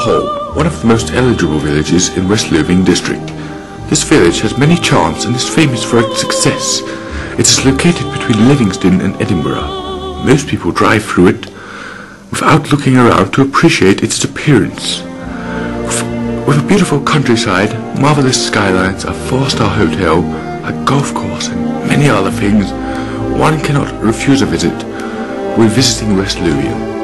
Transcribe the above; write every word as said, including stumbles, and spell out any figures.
Uphall, one of the most eligible villages in West Lothian district. This village has many charms and is famous for its success. It is located between Livingston and Edinburgh. Most people drive through it without looking around to appreciate its appearance. With a beautiful countryside, marvelous skylines, a four-star hotel, a golf course and many other things, one cannot refuse a visit when visiting West Lothian.